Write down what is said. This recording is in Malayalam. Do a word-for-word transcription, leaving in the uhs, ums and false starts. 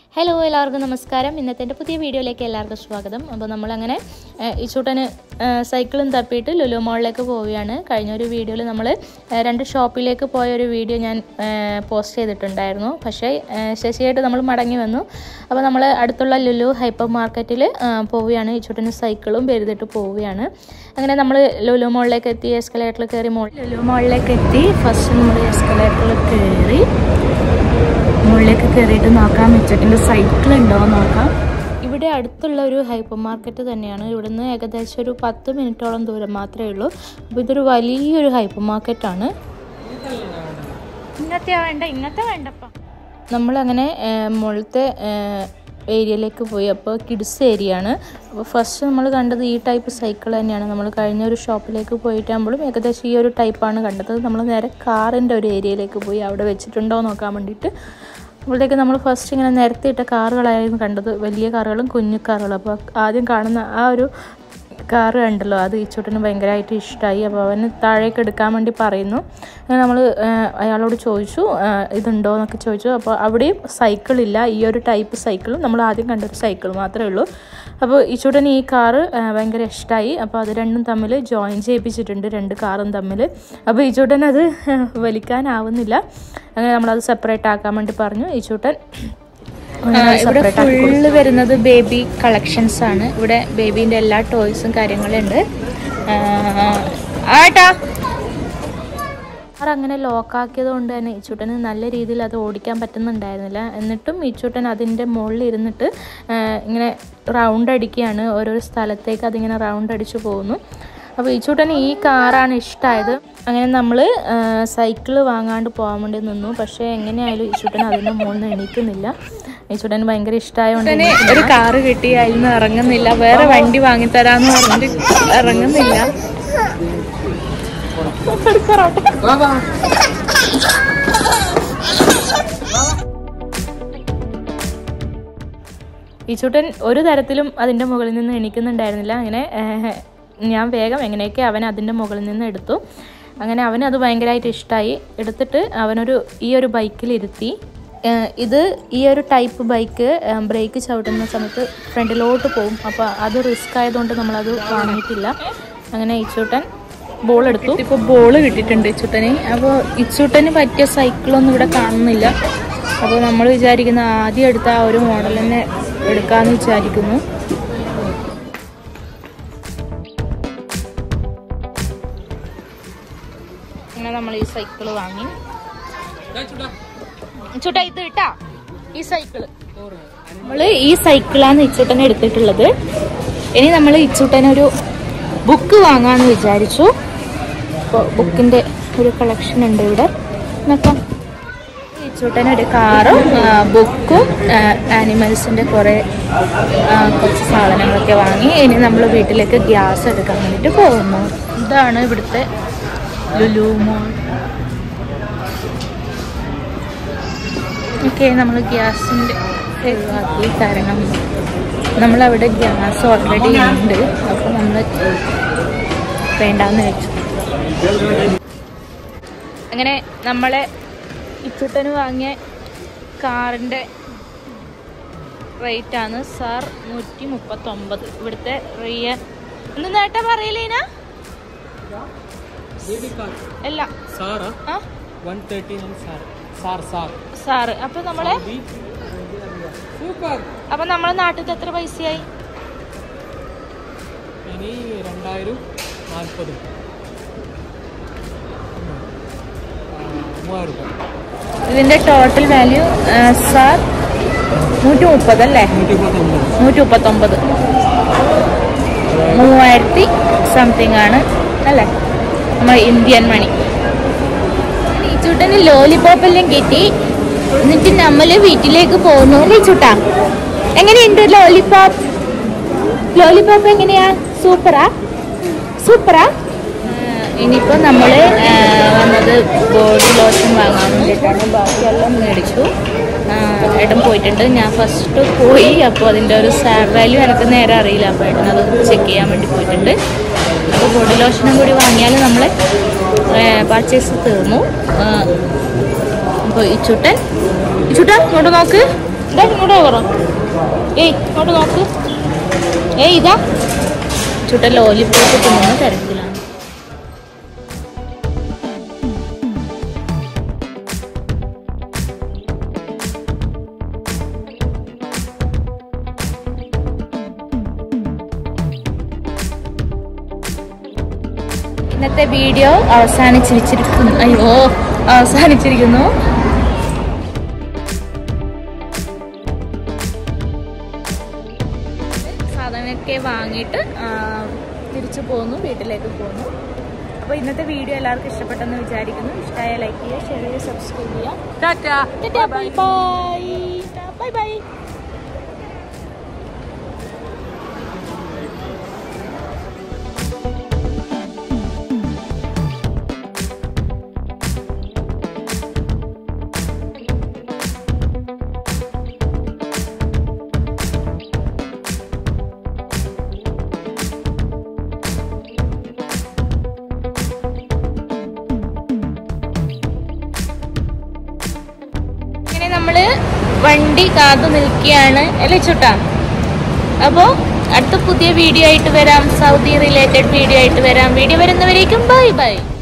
ഹലോ എല്ലാവർക്കും നമസ്കാരം. ഇന്നത്തെ എൻ്റെ പുതിയ വീഡിയോയിലേക്ക് എല്ലാവർക്കും സ്വാഗതം. അപ്പോൾ നമ്മളങ്ങനെ ഈ ചൂട്ടന് സൈക്കിളും തപ്പിയിട്ട് ലുലു മോളിലേക്ക് പോവുകയാണ്. കഴിഞ്ഞൊരു വീഡിയോയിൽ നമ്മൾ രണ്ട് ഷോപ്പിലേക്ക് പോയ ഒരു വീഡിയോ ഞാൻ പോസ്റ്റ് ചെയ്തിട്ടുണ്ടായിരുന്നു. പക്ഷേ ശശിയായിട്ട് നമ്മൾ മടങ്ങി വന്നു. അപ്പോൾ നമ്മൾ അടുത്തുള്ള ലുലു ഹൈപ്പർ മാർക്കറ്റിൽ പോവുകയാണ്. ഈ ചൂട്ടന് സൈക്കിളും പെരുതിട്ട് പോവുകയാണ്. അങ്ങനെ നമ്മൾ ലുലു മോളിലേക്ക് എത്തി. എസ്കലേറ്ററിൽ കയറി മോൾ ലുലു മോളിലേക്ക് എത്തി. ഫസ്റ്റ് നമ്മൾ എസ്കലേറ്ററിൽ കയറി മുകളിലേക്ക് കയറിയിട്ട് നോക്കാം വെച്ചിട്ടുണ്ട് സൈക്കിൾ ഉണ്ടോ നോക്കാം. ഇവിടെ അടുത്തുള്ള ഒരു ഹൈപ്പർ മാർക്കറ്റ് തന്നെയാണ്. ഇവിടുന്ന് ഏകദേശം ഒരു പത്ത് മിനിറ്റോളം ദൂരം മാത്രമേ ഉള്ളൂ. അപ്പോൾ ഇതൊരു വലിയൊരു ഹൈപ്പർ മാർക്കറ്റാണ്. ഇങ്ങനത്തെ വേണ്ട ഇങ്ങനത്തെ വേണ്ടപ്പ നമ്മളങ്ങനെ മുകളിലത്തെ ഏരിയയിലേക്ക് പോയി. അപ്പോൾ കിഡ്സ് ഏരിയ ആണ്. അപ്പോൾ ഫസ്റ്റ് നമ്മൾ കണ്ടത് ഈ ടൈപ്പ് സൈക്കിൾ തന്നെയാണ്. നമ്മൾ കഴിഞ്ഞ ഒരു ഷോപ്പിലേക്ക് പോയിട്ടാകുമ്പോഴും ഏകദേശം ഈ ഒരു ടൈപ്പാണ് കണ്ടത്. നമ്മൾ നേരെ കാറിൻ്റെ ഒരു ഏരിയയിലേക്ക് പോയി അവിടെ വെച്ചിട്ടുണ്ടോ നോക്കാൻ വേണ്ടിയിട്ട്. അപ്പോഴത്തേക്ക് നമ്മൾ ഫസ്റ്റ് ഇങ്ങനെ നിരത്തിയിട്ട കാറുകളായിരുന്നു കണ്ടത്, വലിയ കാറുകളും കുഞ്ഞു കാറുകളും. അപ്പോൾ ആദ്യം കാണുന്ന ആ ഒരു കാറ് കണ്ടല്ലോ, അത് ഈ ചൂട്ടന് ഭയങ്കരമായിട്ട് ഇഷ്ടമായി. അപ്പോൾ അവന് താഴേക്ക് എടുക്കാൻ വേണ്ടി പറയുന്നു. അങ്ങനെ നമ്മൾ അയാളോട് ചോദിച്ചു ഇതുണ്ടോ എന്നൊക്കെ ചോദിച്ചു. അപ്പോൾ അവിടെയും സൈക്കിളില്ല. ഈ ഒരു ടൈപ്പ് സൈക്കിളും നമ്മൾ ആദ്യം കണ്ടൊരു സൈക്കിൾ മാത്രമേ ഉള്ളൂ. അപ്പോൾ ഈ ചൂട്ടന് ഈ കാറ് ഭയങ്കര ഇഷ്ടമായി. അപ്പോൾ അത് രണ്ടും തമ്മിൽ ജോയിൻ ചെയ്യിപ്പിച്ചിട്ടുണ്ട്, രണ്ട് കാറും തമ്മിൽ. അപ്പോൾ ഈ ചൂട്ടൻ അത് വലിക്കാനാവുന്നില്ല. അങ്ങനെ നമ്മളത് സെപ്പറേറ്റ് ആക്കാൻ വേണ്ടി പറഞ്ഞു. ഈ ചൂട്ടൻ ഇവിടെ ഫുള്ള് വരുന്നത് ബേബി കളക്ഷൻസ് ആണ്. ഇവിടെ ബേബീൻ്റെ എല്ലാ ടോയ്സും കാര്യങ്ങളും ഉണ്ട്. ആട്ടാ കാർ അങ്ങനെ ലോക്കാക്കിയത് കൊണ്ട് തന്നെ ഈച്ചൂട്ടന് നല്ല രീതിയിൽ അത് ഓടിക്കാൻ പറ്റുന്നുണ്ടായിരുന്നില്ല. എന്നിട്ടും ഈച്ചൂട്ടൻ അതിൻ്റെ മുകളിൽ ഇരുന്നിട്ട് ഇങ്ങനെ റൗണ്ട് അടിക്കുകയാണ്. ഓരോരോ സ്ഥലത്തേക്ക് അതിങ്ങനെ റൗണ്ട് അടിച്ചു പോകുന്നു. അപ്പോൾ ഈച്ചൂട്ടന് ഈ കാറാണ് ഇഷ്ടമായത്. അങ്ങനെ നമ്മൾ സൈക്കിള് വാങ്ങാണ്ട് പോകാൻ വേണ്ടി നിന്നു. പക്ഷേ എങ്ങനെയായാലും ഈച്ചൂട്ടൻ അതിൻ്റെ മുകളിൽ നിന്ന് എണീക്കുന്നില്ല. ഈച്ചൂട്ടന് ഭയങ്കര ഇഷ്ടമായതുകൊണ്ട് ഒരു കാറ് കിട്ടി, അതിൽ നിന്ന് ഇറങ്ങുന്നില്ല. വേറെ വണ്ടി വാങ്ങിത്തരാന്ന് പറഞ്ഞിട്ട് ഇറങ്ങുന്നില്ല. ഈച്ചൂട്ടൻ ഒരു തരത്തിലും അതിൻ്റെ മുകളിൽ നിന്ന് എണീക്കുന്നുണ്ടായിരുന്നില്ല. അങ്ങനെ ഞാൻ വേഗം എങ്ങനെയൊക്കെ അവൻ അതിൻ്റെ മുകളിൽ നിന്ന് എടുത്തു. അങ്ങനെ അവനത് ഭയങ്കരമായിട്ട് ഇഷ്ടമായി. എടുത്തിട്ട് അവനൊരു ഈ ഒരു ബൈക്കിലിരുത്തി. ഇത് ഈ ഒരു ടൈപ്പ് ബൈക്ക് ബ്രേക്ക് ചവിട്ടുന്ന സമയത്ത് ഫ്രണ്ടിലോട്ട് പോകും. അപ്പോൾ അത് റിസ്ക് ആയതുകൊണ്ട് നമ്മളത് വാങ്ങിയിട്ടില്ല. അങ്ങനെ ഇച്ചൂട്ടൻ ബോൾ എടുത്തു. ഇപ്പോൾ ബോൾ കിട്ടിയിട്ടുണ്ട് ഇച്ചൂട്ടന്. അപ്പോൾ ഇച്ചൂട്ടന് പറ്റിയ സൈക്കിളൊന്നും ഇവിടെ കാണുന്നില്ല. അപ്പോൾ നമ്മൾ വിചാരിക്കുന്ന ആദ്യം എടുത്ത ആ ഒരു മോഡൽ തന്നെ എടുക്കാമെന്ന് വിചാരിക്കുന്നു. അങ്ങനെ നമ്മൾ ഈ സൈക്കിള് വാങ്ങി. ചൂട്ടാ ഇത് ഇട്ടാ ഈ സൈക്കിള് നമ്മള് ഈ സൈക്കിളാണ് ഇച്ചൂട്ടനെ എടുത്തിട്ടുള്ളത്. ഇനി നമ്മൾ ഇച്ചൂട്ടനൊരു ബുക്ക് വാങ്ങാന്ന് വിചാരിച്ചു. അപ്പോൾ ബുക്കിന്റെ ഒരു കളക്ഷൻ ഉണ്ട് ഇവിടെ നോക്കാം. ഇച്ചൂട്ടനൊരു കാറും ബുക്കും ആനിമൽസിന്റെ കുറെ കുറച്ച് സാധനങ്ങളൊക്കെ വാങ്ങി. ഇനി നമ്മൾ വീട്ടിലേക്ക് ഗ്യാസ് എടുക്കാൻ വേണ്ടിയിട്ട് പോകുന്നു. ഇതാണ് ഇവിടുത്തെ ലുലു മോൾ. ഓക്കെ, നമ്മൾ ഗ്യാസിൻ്റെ ഒഴിവാക്കി. കാരണം നമ്മളവിടെ ഗ്യാസ് ഓൾറെഡി ഉണ്ട്. അപ്പോൾ നമ്മൾ വേണ്ടാന്ന് വെച്ചു. അങ്ങനെ നമ്മളെ ഇച്ചൂട്ടന് വാങ്ങിയ കാറിൻ്റെ റേറ്റാണ് സാർ നൂറ്റി മുപ്പത്തൊമ്പത്. ഇവിടുത്തെ റിയ എന്ത് നേട്ടാ പറയലേന അല്ല സാറ്. അപ്പൊ നമ്മളെ അപ്പൊ നമ്മളെ നാട്ടിൽ എത്ര പൈസയായി? ഇതിന്റെ ടോട്ടൽ വാല്യൂ സാർ നൂറ്റി മുപ്പത് അല്ലേ? നൂറ്റി മുപ്പത്തൊമ്പത് മൂവായിരത്തി സംതിങ് ആണ് അല്ലേ നമ്മൾ ഇന്ത്യൻ മണി. ചൂട്ടന് ലോലിപോപ്പ് എല്ലാം കിട്ടി. എന്നിട്ട് നമ്മള് വീട്ടിലേക്ക് പോകുന്നു. ചൂട്ടാ എങ്ങനെയുണ്ട് ലോലിപോപ്പ്? ലോലിപോപ്പ് എങ്ങനെയാ? സൂപ്പറാ സൂപ്പറാ. ഇനിയിപ്പോൾ നമ്മൾ വന്നത് ബോഡി ലോഷൻ വാങ്ങാൻ വേണ്ടിയിട്ടാണ്. ബാക്കിയെല്ലാം മേടിച്ചു. ഏട്ടൻ പോയിട്ടുണ്ട്, ഞാൻ ഫസ്റ്റ് പോയി. അപ്പോൾ അതിൻ്റെ ഒരു സാർ വാല്യൂ എനിക്ക് നേരെ അറിയില്ല. അപ്പോൾ ഏട്ടൻ അത് ചെക്ക് ചെയ്യാൻ വേണ്ടി പോയിട്ടുണ്ട്. അപ്പോൾ ബോഡി ലോഷനും കൂടി വാങ്ങിയാൽ നമ്മൾ പർച്ചേസ് തീർന്നു. അപ്പോൾ ഇച്ചൂട്ടൻ ഇച്ചൂട്ടാ ഇങ്ങോട്ട് നോക്ക്. ഇങ്ങോട്ട് പറ. ഏയ് ഇങ്ങോട്ട് നോക്ക്. ഏയ് ഇതാ ചുട്ട ലോലിപ്പോപ്പ് തിന്നുന്ന തിരക്കിലാണ്. ഇന്നത്തെ വീഡിയോ അവസാനിച്ചിരിക്കുന്നു. അയ്യോ അവസാനിച്ചിരിക്കുന്നു. സാധനമൊക്കെ വാങ്ങിയിട്ട് തിരിച്ചു പോന്നു, വീട്ടിലേക്ക് പോന്നു. അപ്പോൾ ഇന്നത്തെ വീഡിയോ എല്ലാവർക്കും ഇഷ്ടപ്പെട്ടെന്ന് വിചാരിക്കുന്നു. ഇഷ്ടമായ ലൈക്ക് ചെയ്യുക, ഷെയർ ചെയ്യുക, സബ്സ്ക്രൈബ് ചെയ്യുക. Tata tata bye bye bye bye. നമ്മള് വണ്ടി കാത്തു നിൽക്കുകയാണ് അല്ലേ ചുട്ടാ? അപ്പോൾ അടുത്ത പുതിയ വീഡിയോ ആയിട്ട് വരാം, സൗദി റിലേറ്റഡ് വീഡിയോ ആയിട്ട് വരാം. വീഡിയോ വരുന്നവരേക്കും ബൈ ബൈ.